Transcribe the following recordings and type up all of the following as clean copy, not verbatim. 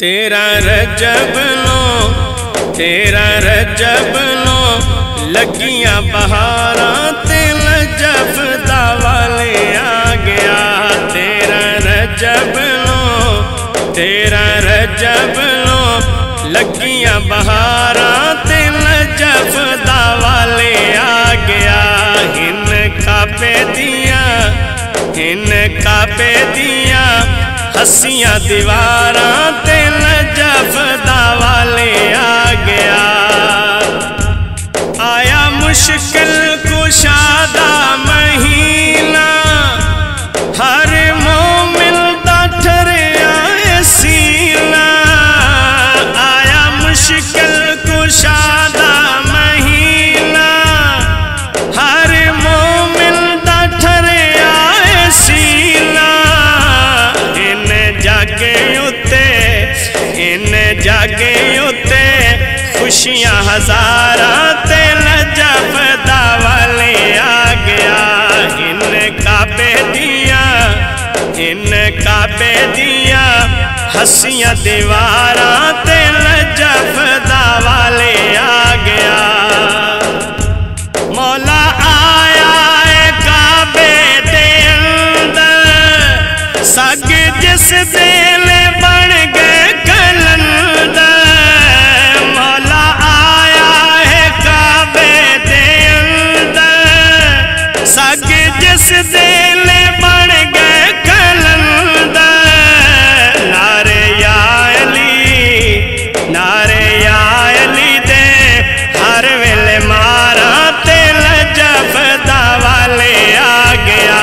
तेरा रजब नो लगियां बहारां ते नजफ दा वाले आ गया। तेरा रजब नो लगियां बहारां ते नजफ दा वाले आ गया। हिन काबे दियां हसियां दीवारां ते नजफ दा वाले आ गया। आया मुश्किल कुशादा महीना हर मोमिन दा ठरिया सीना। आया मुश्किल कुशादा महीना हर मोमिन दा ठरिया सीना। इन जागे उते खुशियां हजारां ते नजफ दा वाले आ गया। इन काबे दियां हसियां दीवारां ते नजफ दा वाले आ गया। मौला आया है काबे दे अंदर सग जिस दिल बन गए कलंदर। मौला आया है काबे दे अंदर सग जिस दिल बन गए कलंदर। नारे या अली दे हर वेले मारा ते नजफ दा वाले आ गया।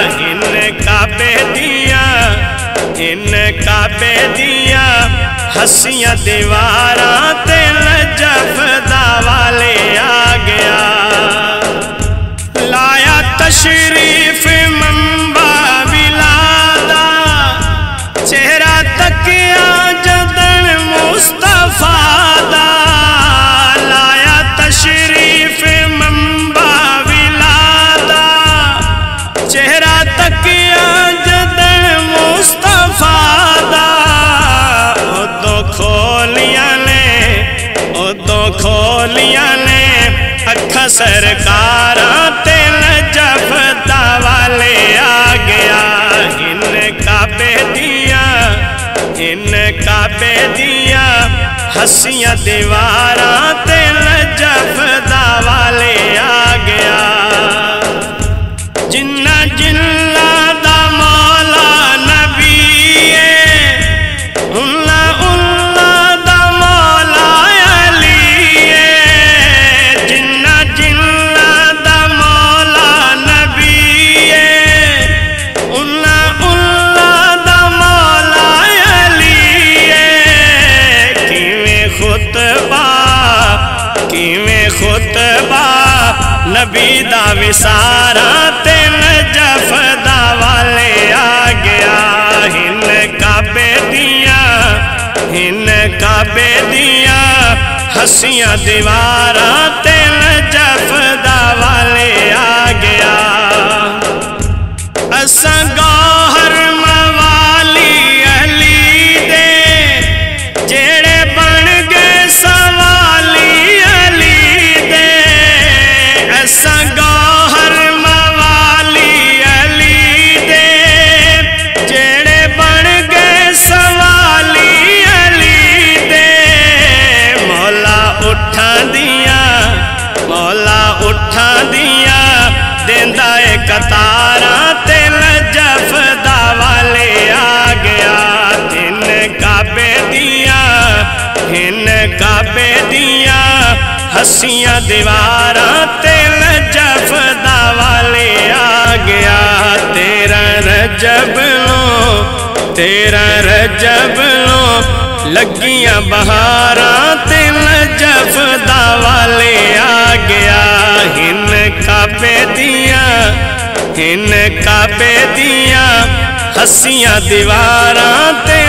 इन काबे दियां हसियां दीवारां ते नजफ दा वाले आ गया। लाया तशरीफ मंबा विलादा चेहरा तकिया जदन मुस्तफा दा। लाया तशरीफ मंबा विलादा चेहरा तकिया जदन मुस्तफा दा। उदों खोलियां ने अखा सरकारां ते नजफ दा वाले आ गया। इन काबे दियां हसियां दीवारां ते नजफ दा वाले आ गया। जिन्ना जिन्ना दा मौला नबी उन्ना दा मौला अली। जिन्ना जिन्ना दा मौला नबी उन्ना दा मौला अली। किवें खुतबा नबी दा विसारा ते नजफ दा वाले आ गया। हिन काबे दियां हसियां दीवारां ते नजफ दा वाले आ गया। असां गौहर मवाली अली दे जेड़े बन गए सवाली अली दे। असां गौहर मवाली अली दे जेड़े बन गए सवाली अली दे। मौला उठां दियां देंदा ए कतारां ते नजफ दा वाले आ गया। हिन काबे दियां हसियां दीवारां ते नजफ दा वाले आ गया। तेरा रजब नो लगियां बहारां ते नजफ दा वाले आ गया। हिन काबे दियां हसियां दीवारां ते